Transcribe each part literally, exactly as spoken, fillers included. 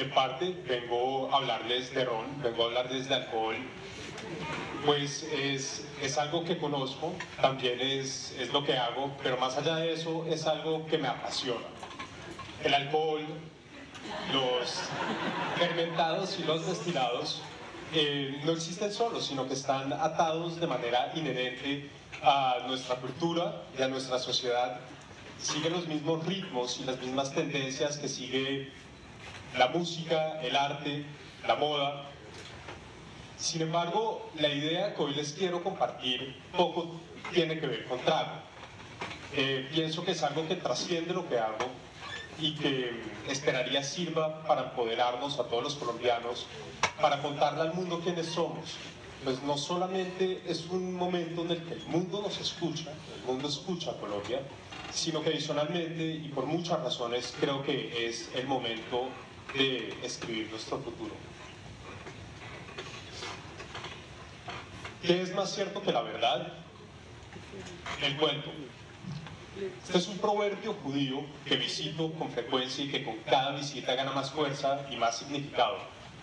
en parte vengo a hablarles de ron, vengo a hablarles de alcohol, pues es, es algo que conozco, también es, es lo que hago, pero más allá de eso es algo que me apasiona. El alcohol, los fermentados y los destilados eh, no existen solos, sino que están atados de manera inherente a nuestra cultura y a nuestra sociedad. Siguen los mismos ritmos y las mismas tendencias que sigue la música, el arte, la moda. Sin embargo, la idea que hoy les quiero compartir poco tiene que ver con trago. Eh, pienso que es algo que trasciende lo que hago y que esperaría sirva para empoderarnos a todos los colombianos, para contarle al mundo quiénes somos. Pues no solamente es un momento en el que el mundo nos escucha, el mundo escucha a Colombia, sino que adicionalmente y por muchas razones creo que es el momento de escribir nuestro futuro. ¿Qué es más cierto que la verdad? El cuento. Este es un proverbio judío que visito con frecuencia y que con cada visita gana más fuerza y más significado.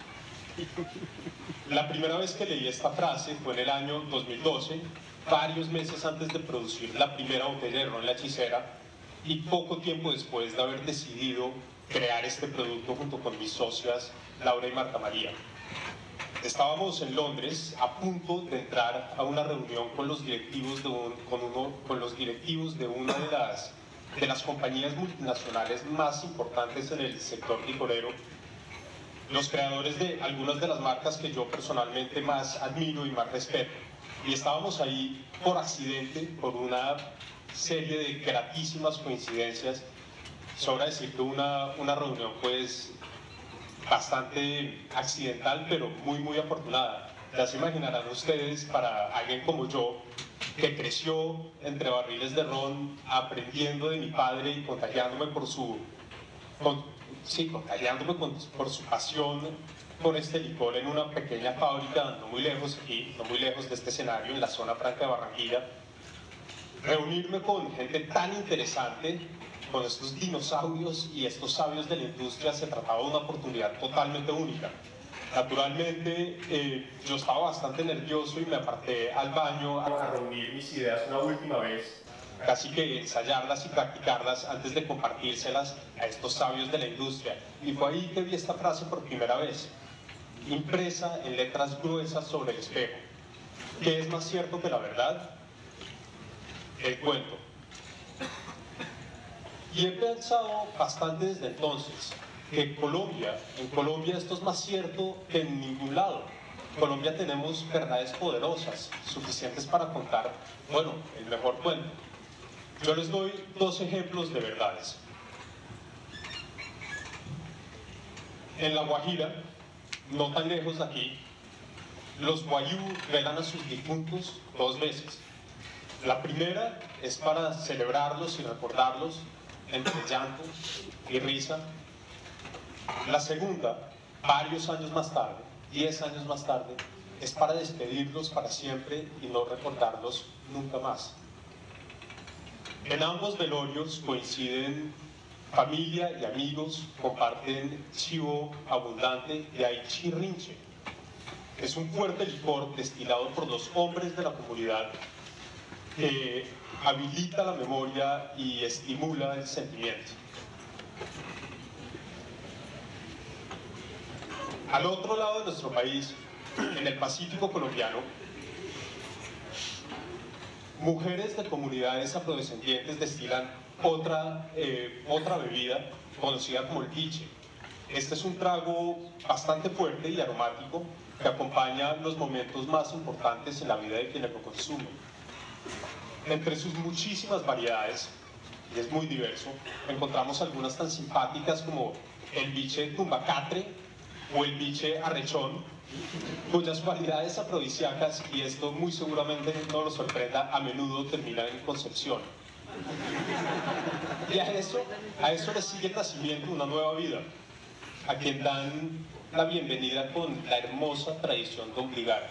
La primera vez que leí esta frase fue en el año dos mil doce, varios meses antes de producir la primera botella de ron La Hechicera y poco tiempo después de haber decidido crear este producto junto con mis socias Laura y Marta María. Estábamos en Londres a punto de entrar a una reunión con los directivos de, un, con uno, con los directivos de una de las, de las compañías multinacionales más importantes en el sector licorero, los creadores de algunas de las marcas que yo personalmente más admiro y más respeto. Y estábamos ahí por accidente, por una serie de gratísimas coincidencias. Sobra decir que una, una reunión pues bastante accidental, pero muy muy afortunada. Ya se imaginarán ustedes, para alguien como yo, que creció entre barriles de ron, aprendiendo de mi padre y contagiándome por su, con, sí, contagiándome con, por su pasión por este licor en una pequeña fábrica, no muy lejos aquí, no muy lejos de este escenario, en la zona franca de Barranquilla, reunirme con gente tan interesante, con estos dinosaurios y estos sabios de la industria, se trataba de una oportunidad totalmente única. Naturalmente, eh, yo estaba bastante nervioso y me aparté al baño a reunir mis ideas una última vez, casi que ensayarlas y practicarlas antes de compartírselas a estos sabios de la industria. Y fue ahí que vi esta frase por primera vez, impresa en letras gruesas sobre el espejo. ¿Qué es más cierto que la verdad? El cuento. Y he pensado bastante desde entonces que Colombia, en Colombia esto es más cierto que en ningún lado. En Colombia tenemos verdades poderosas, suficientes para contar, bueno, el mejor cuento. Yo les doy dos ejemplos de verdades. En La Guajira, no tan lejos de aquí, los guayú velan a sus difuntos dos veces. La primera es para celebrarlos y recordarlos entre llanto y risa. La segunda, varios años más tarde, diez años más tarde, es para despedirlos para siempre y no recordarlos nunca más. En ambos velorios coinciden familia y amigos, comparten chivo abundante y hay chirrinche. Es un fuerte licor destilado por los hombres de la comunidad que habilita la memoria y estimula el sentimiento. Al otro lado de nuestro país, en el Pacífico colombiano, mujeres de comunidades afrodescendientes destilan otra, eh, otra bebida conocida como el piche. Este es un trago bastante fuerte y aromático que acompaña los momentos más importantes en la vida de quienes lo consumen. Entre sus muchísimas variedades, y es muy diverso, encontramos algunas tan simpáticas como el biche tumbacatre o el biche arrechón, cuyas cualidades afrodisíacas, y esto muy seguramente no los sorprenda, a menudo terminan en concepción. Y a eso, a eso le sigue el nacimiento de una nueva vida, a quien dan la bienvenida con la hermosa tradición de ombligar.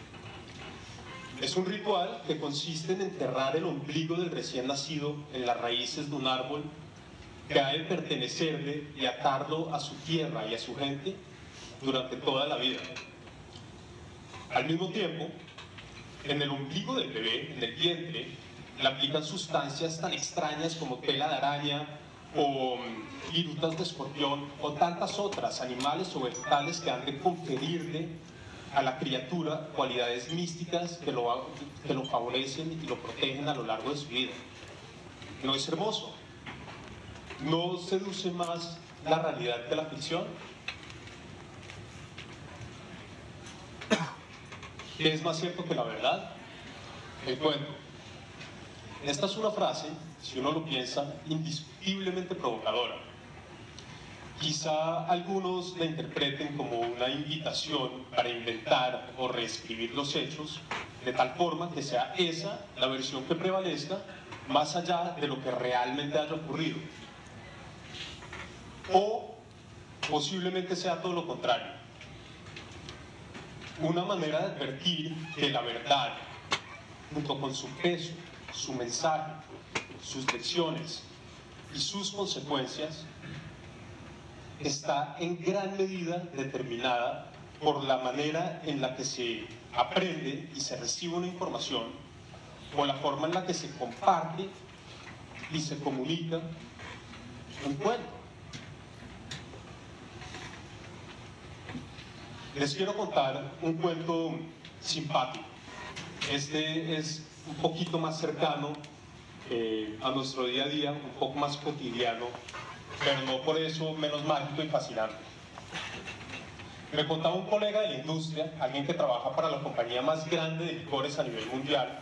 Es un ritual que consiste en enterrar el ombligo del recién nacido en las raíces de un árbol que ha de pertenecerle y atarlo a su tierra y a su gente durante toda la vida. Al mismo tiempo, en el ombligo del bebé, en el vientre, le aplican sustancias tan extrañas como tela de araña o virutas de escorpión o tantas otras animales o vegetales que han de conferirle a la criatura cualidades místicas que lo, que lo favorecen y lo protegen a lo largo de su vida. ¿No es hermoso? ¿No seduce más la realidad que la ficción? ¿Qué es más cierto que la verdad? El cuento. Esta es una frase, si uno lo piensa, indiscutiblemente provocadora. Quizá algunos la interpreten como una invitación para inventar o reescribir los hechos de tal forma que sea esa la versión que prevalezca más allá de lo que realmente haya ocurrido. O posiblemente sea todo lo contrario. Una manera de advertir que la verdad, junto con su peso, su mensaje, sus lecciones y sus consecuencias, está en gran medida determinada por la manera en la que se aprende y se recibe una información, o la forma en la que se comparte y se comunica un cuento. Les quiero contar un cuento simpático. Este es un poquito más cercano eh, a nuestro día a día, un poco más cotidiano, pero no por eso menos mágico y fascinante. Me contaba un colega de la industria, alguien que trabaja para la compañía más grande de licores a nivel mundial,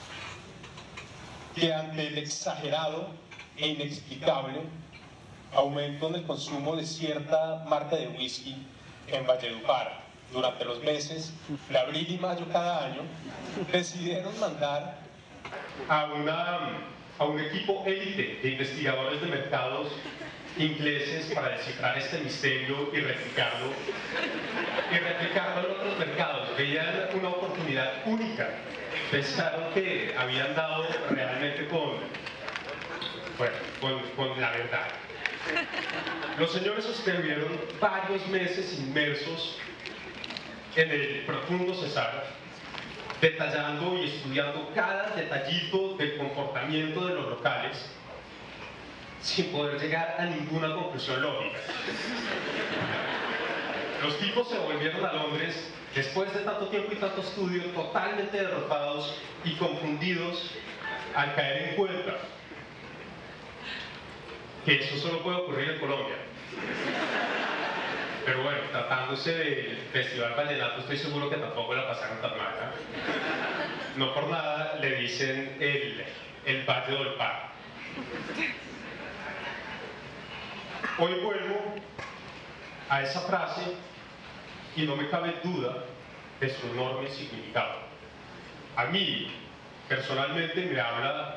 que ante el exagerado e inexplicable aumento en el consumo de cierta marca de whisky en Valledupar durante los meses de abril y mayo cada año, decidieron mandar a, una, a un equipo élite de investigadores de mercados ingleses para descifrar este misterio y replicarlo y replicarlo en otros mercados. Veían una oportunidad única, pensaron que habían dado realmente con, bueno, con, con la verdad. Los señores estuvieron varios meses inmersos en el profundo Cesar, detallando y estudiando cada detallito del comportamiento de los locales, sin poder llegar a ninguna conclusión lógica. Los tipos se volvieron a Londres después de tanto tiempo y tanto estudio, totalmente derrotados y confundidos al caer en cuenta que eso solo puede ocurrir en Colombia. Pero bueno, tratándose del Festival Vallenato, estoy seguro que tampoco la pasaron tan mal, ¿eh? No por nada le dicen el, el Valle del Par. Hoy vuelvo a esa frase y no me cabe duda de su enorme significado. A mí, personalmente, me habla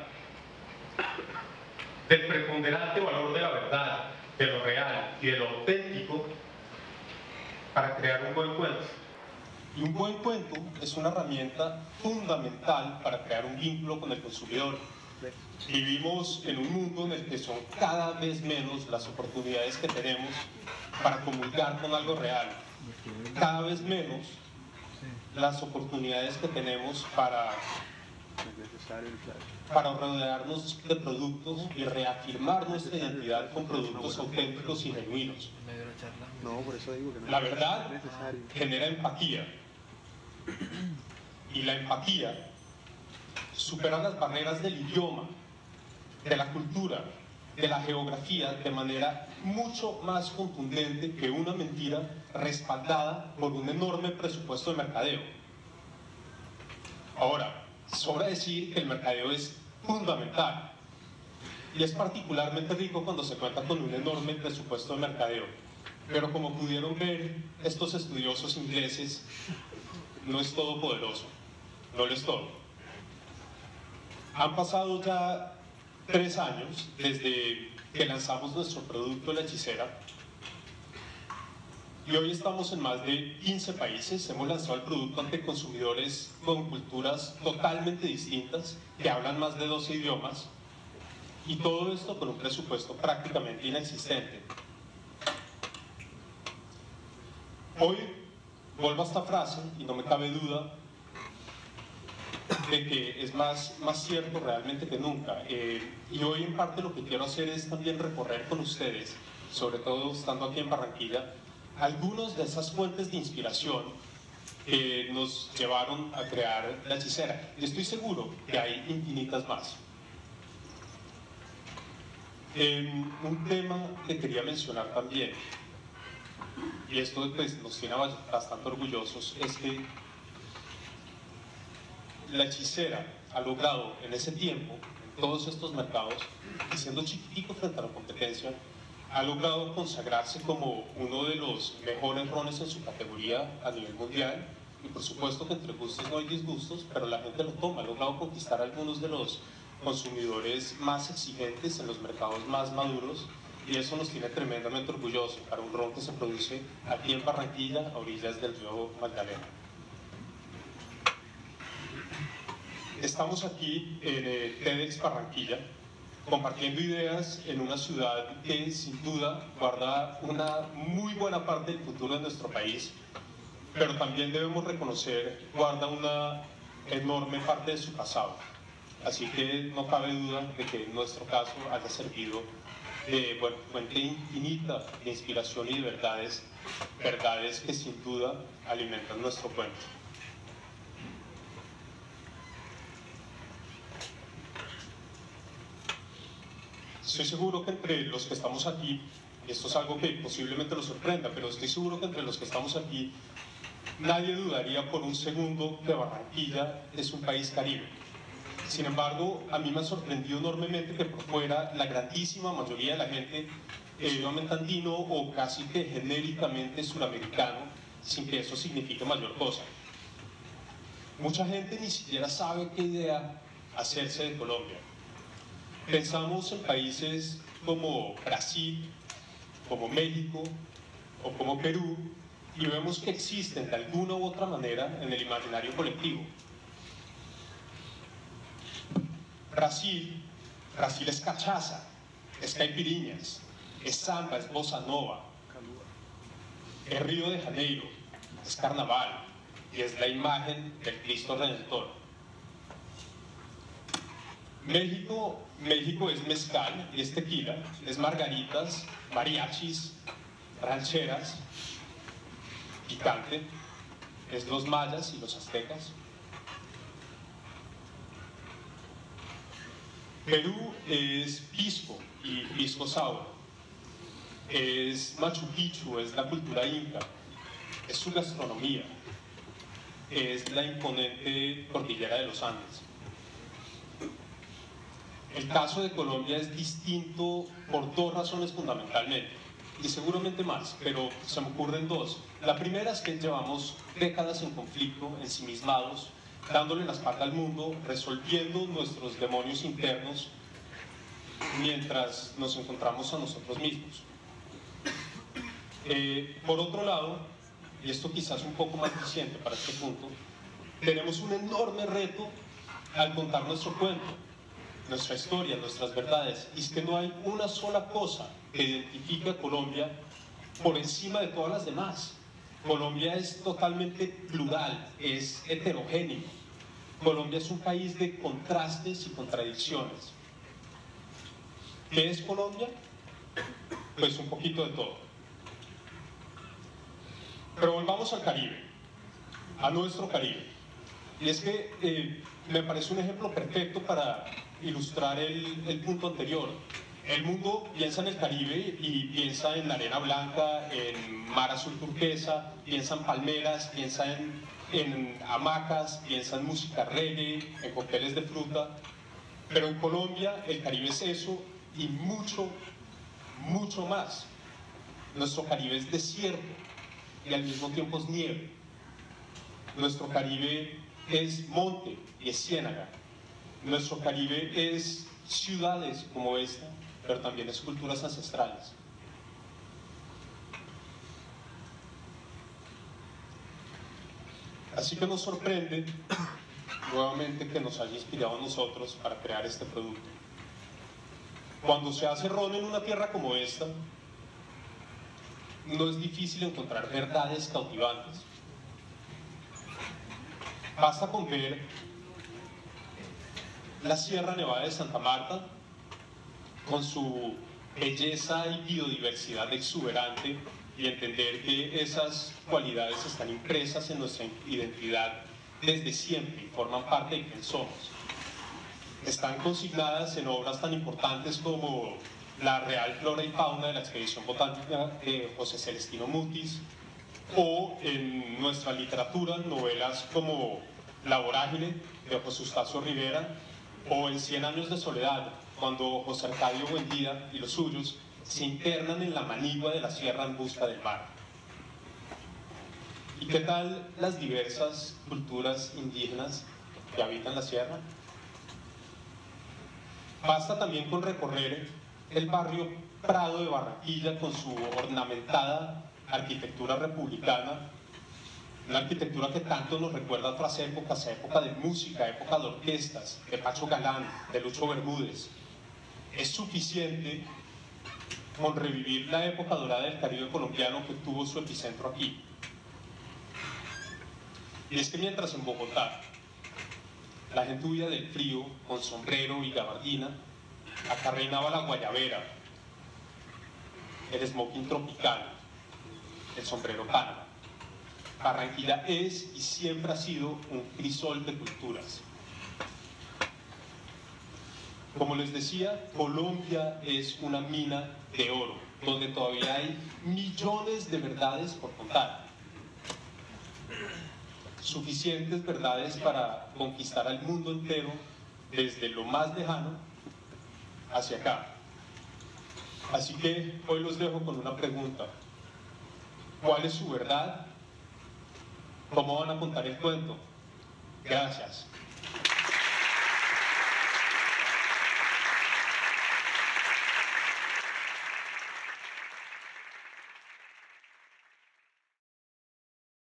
del preponderante valor de la verdad, de lo real y de lo auténtico para crear un buen cuento. Y un buen cuento es una herramienta fundamental para crear un vínculo con el consumidor. Vivimos en un mundo en el que son cada vez menos las oportunidades que tenemos para comulgar con algo real. Cada vez menos las oportunidades que tenemos para para rodearnos de productos y reafirmar nuestra identidad con productos auténticos y genuinos. La verdad genera empatía, y la empatía supera las barreras del idioma, de la cultura, de la geografía de manera mucho más contundente que una mentira respaldada por un enorme presupuesto de mercadeo. Ahora, sobra decir que el mercadeo es fundamental y es particularmente rico cuando se cuenta con un enorme presupuesto de mercadeo, pero como pudieron ver estos estudiosos ingleses, no es todopoderoso, no lo es todo. Han pasado ya tres años desde que lanzamos nuestro producto La Hechicera y hoy estamos en más de quince países. Hemos lanzado el producto ante consumidores con culturas totalmente distintas, que hablan más de doce idiomas, Y todo esto con un presupuesto prácticamente inexistente. Hoy vuelvo a esta frase y no me cabe duda de que es más, más cierto realmente que nunca. Eh, y hoy en parte lo que quiero hacer es también recorrer con ustedes, sobre todo estando aquí en Barranquilla, algunas de esas fuentes de inspiración que nos llevaron a crear La Hechicera. Y estoy seguro que hay infinitas más. Eh, un tema que quería mencionar también, y esto pues, nos tiene bastante orgullosos, es que La Hechicera ha logrado en ese tiempo, en todos estos mercados, y siendo chiquitico frente a la competencia, ha logrado consagrarse como uno de los mejores rones en su categoría a nivel mundial. Y por supuesto que entre gustos no hay disgustos, pero la gente lo toma. Ha logrado conquistar a algunos de los consumidores más exigentes en los mercados más maduros, y eso nos tiene tremendamente orgullosos para un ron que se produce aquí en Barranquilla, a orillas del río Magdalena. Estamos aquí en el TEDx Barranquilla, compartiendo ideas en una ciudad que sin duda guarda una muy buena parte del futuro de nuestro país, pero también debemos reconocer guarda una enorme parte de su pasado. Así que no cabe duda de que en nuestro caso haya servido de bueno, fuente infinita de inspiración y de verdades, verdades que sin duda alimentan nuestro cuento. Estoy seguro que entre los que estamos aquí, y esto es algo que posiblemente los sorprenda, pero estoy seguro que entre los que estamos aquí, nadie dudaría por un segundo que Barranquilla es un país caribe. Sin embargo, a mí me ha sorprendido enormemente que por fuera la grandísima mayoría de la gente es idiomamente andino o casi que genéricamente suramericano, sin que eso signifique mayor cosa. Mucha gente ni siquiera sabe qué idea hacerse de Colombia. Pensamos en países como Brasil, como México o como Perú y vemos que existen de alguna u otra manera en el imaginario colectivo. Brasil, Brasil es cachaza, es caipiriñas, es samba, es bossa nova, es Río de Janeiro, es carnaval y es la imagen del Cristo Redentor. México, México es mezcal y es tequila, es margaritas, mariachis, rancheras, picante, es los mayas y los aztecas. Perú es pisco y pisco sour, es Machu Picchu, es la cultura inca, es su gastronomía, es la imponente cordillera de los Andes. El caso de Colombia es distinto por dos razones fundamentalmente, y seguramente más, pero se me ocurren dos. La primera es que llevamos décadas en conflicto, ensimismados, dándole la espalda al mundo, resolviendo nuestros demonios internos mientras nos encontramos a nosotros mismos. Eh, por otro lado, y esto quizás un poco más reciente para este punto, tenemos un enorme reto al contar nuestro cuento, nuestra historia, nuestras verdades, y es que no hay una sola cosa que identifique a Colombia por encima de todas las demás. Colombia es totalmente plural, es heterogéneo. Colombia es un país de contrastes y contradicciones. ¿Qué es Colombia? Pues un poquito de todo. Pero volvamos al Caribe, a nuestro Caribe. Y es que eh, me parece un ejemplo perfecto para ilustrar el, el punto anterior. El mundo piensa en el Caribe y piensa en la arena blanca, en mar azul turquesa, piensa en palmeras, piensa en, en hamacas, piensa en música reggae, en cócteles de fruta. Pero en Colombia el Caribe es eso y mucho, mucho más. Nuestro Caribe es desierto y al mismo tiempo es nieve. Nuestro Caribe es monte y es ciénaga. Nuestro Caribe es ciudades como esta, pero también es culturas ancestrales. Así que nos sorprende nuevamente que nos haya inspirado a nosotros para crear este producto. Cuando se hace ron en una tierra como esta, no es difícil encontrar verdades cautivantes. Basta con ver la Sierra Nevada de Santa Marta, con su belleza y biodiversidad exuberante, y entender que esas cualidades están impresas en nuestra identidad desde siempre y forman parte de quién somos. Están consignadas en obras tan importantes como la Real Flora y Fauna de la Expedición Botánica de José Celestino Mutis, o en nuestra literatura, novelas como La Vorágine de José Eustacio Rivera, o en Cien Años de Soledad, cuando José Arcadio Buendía y los suyos se internan en la manigua de la sierra en busca del mar. ¿Y qué tal las diversas culturas indígenas que habitan la sierra? Basta también con recorrer el barrio Prado de Barranquilla con su ornamentada arquitectura republicana, una arquitectura que tanto nos recuerda a otras épocas, a época de música, a época de orquestas, de Pacho Galán, de Lucho Bermúdez. Es suficiente con revivir la época dorada del Caribe colombiano que tuvo su epicentro aquí. Y es que mientras en Bogotá la gente huía del frío con sombrero y gabardina, acá reinaba la guayabera, el smoking tropical, el sombrero Panamá. Barranquilla es y siempre ha sido un crisol de culturas. Como les decía, Colombia es una mina de oro, donde todavía hay millones de verdades por contar. Suficientes verdades para conquistar al mundo entero, desde lo más lejano hacia acá. Así que hoy los dejo con una pregunta. ¿Cuál es su verdad? ¿Cómo van a contar el cuento? Gracias.